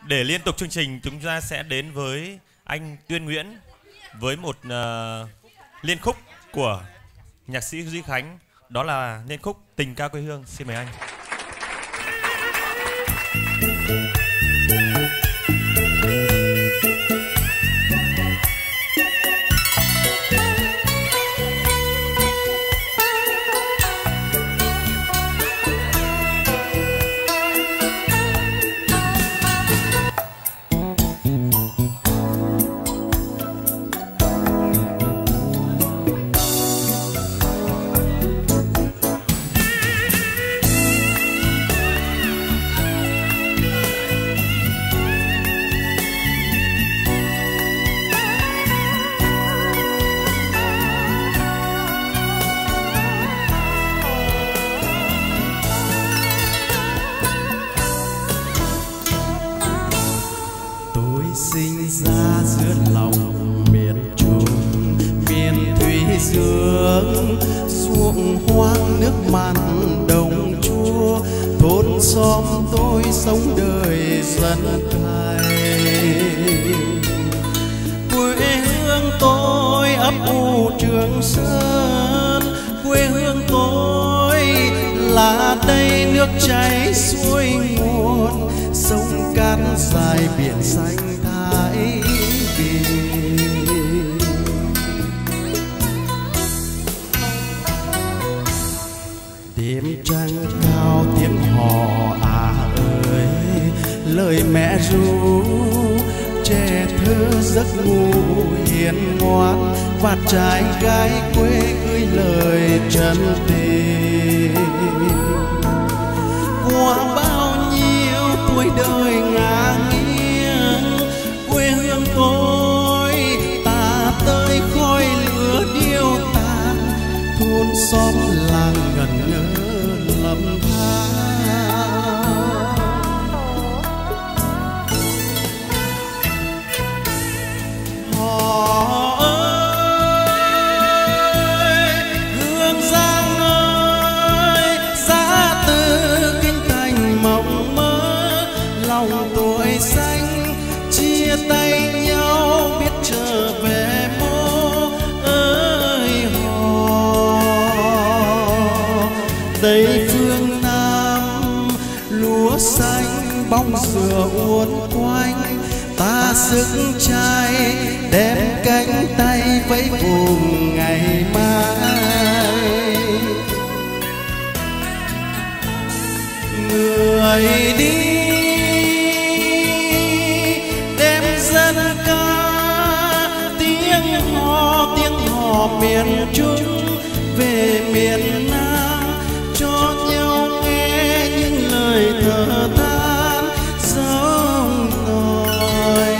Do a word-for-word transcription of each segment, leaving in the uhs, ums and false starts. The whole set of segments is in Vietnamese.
Để liên tục chương trình, chúng ta sẽ đến với anh Tuyên Nguyễn với một uh, liên khúc của nhạc sĩ Duy Khánh, đó là liên khúc Tình Ca Quê Hương. Xin mời anh. Sinh ra giữa lòng miền Trung, miền thủy dương, ruộng hoang nước mặn đồng chua, thôn xóm tôi sống đời dân thầy. Quê hương tôi ấp u Trường Sơn, quê hương tôi là đây nước chảy xuôi nguồn, sông cát dài biển xanh Thái Bình. Đêm trăng cao tiếng hò à ơi, lời mẹ ru trẻ thơ giấc ngủ hiền ngoan, và trai gái quê gửi lời chân tình. Qua bao nhiêu tuổi đời ngả nghiêng, quê hương tôi ta tới khói lửa điêu tàn, thôn xóm làng ngẩn ngơ lầm than. Họ ơi, Hương Giang ơi, giá từ kinh thành mộng mơ, lòng tuổi xanh chia tay nhau biết trở về mô ơi hò. Tây phương Nam lúa xanh bóng dừa uốn quanh, ta sức trai đem cánh tay vẫy vùng ngày mai. Người đi đem dân ca tiếng hò tiếng hò miền Trung về miền Nam, cho nhau nghe những lời thở than sông nổi.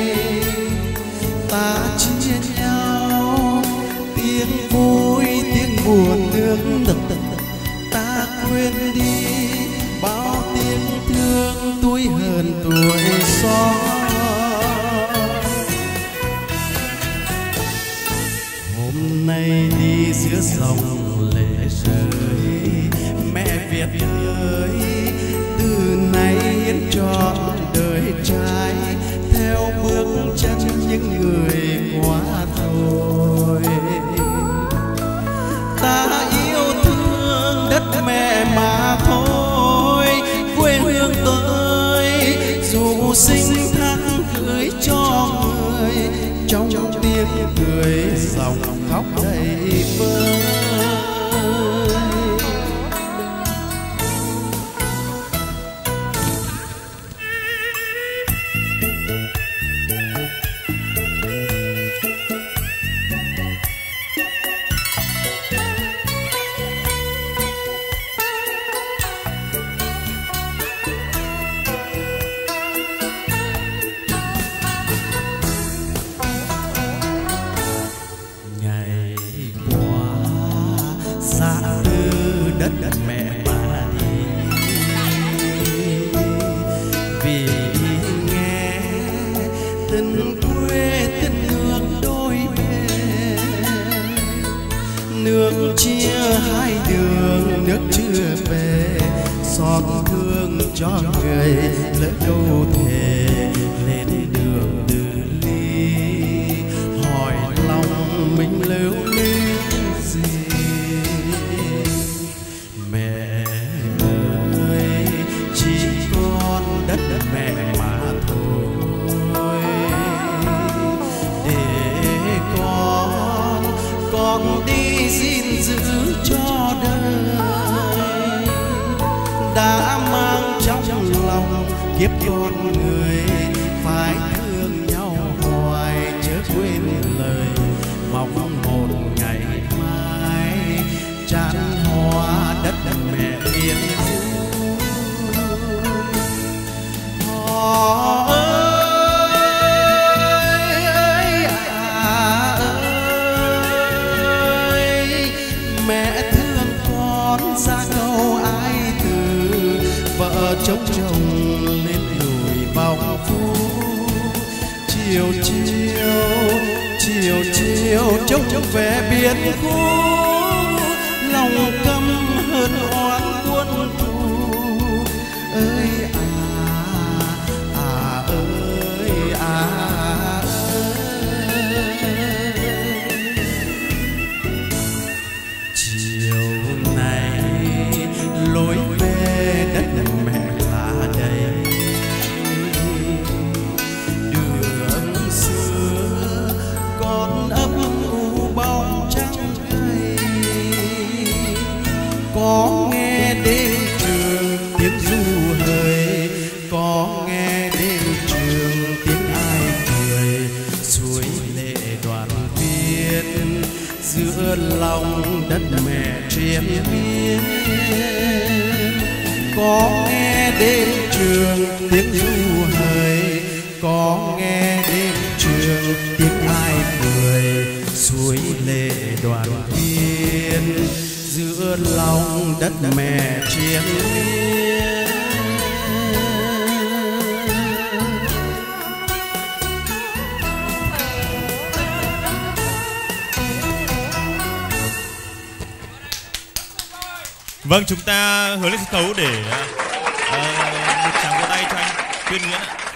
Ta chia nhau tiếng vui tiếng buồn nước tận, ta quên đi bao tiếng thương tuổi hơn tuổi xó. Hôm nay đi giữa dòng lệ rơi, mẹ Việt ơi, từ nay hiến cho đời trai theo bước chân những người qua thôi. Ta yêu thương đất mẹ mà thôi, quê hương tôi dù sinh tháng gửi cho người, trong tiếng cười dòng khóc đầy vơi. Đất đất mẹ mà đi, vì nghe tình quê tình nước đôi bên, nước chia hai đường nước chưa về, xót thương cho người lỡ đâu thể. kiếp con người phải thương nhau hoài, chớ quên lời mong một ngày mai tràn hoa đất mẹ biển Họ ơi, à ơi, mẹ thương con ra câu ai từ, vợ chồng chồng lên đùi vòng phu. Chiều chiều, chiều chiều trông về biển khu, lòng căm hơn oán quân thù. Ơi à, ơi à ơi. Chiều này lối về đất mẹ là đây, đường xưa con ấp u bóng trắng gầy. Có nghe đêm trường tiếng ru hời, có nghe đêm trường tiếng ai cười, suối lệ đoàn viên giữa lòng đất mẹ triền miên. Có nghe đêm trường tiếng ru hời, có nghe đêm trường tiếng ai cười, suối lệ đoàn viên giữa lòng đất mẹ triền miên. Vâng, chúng ta hướng lên sân khấu để uh, một tràng vỗ tay cho anh Tuyên Nguyễn ạ.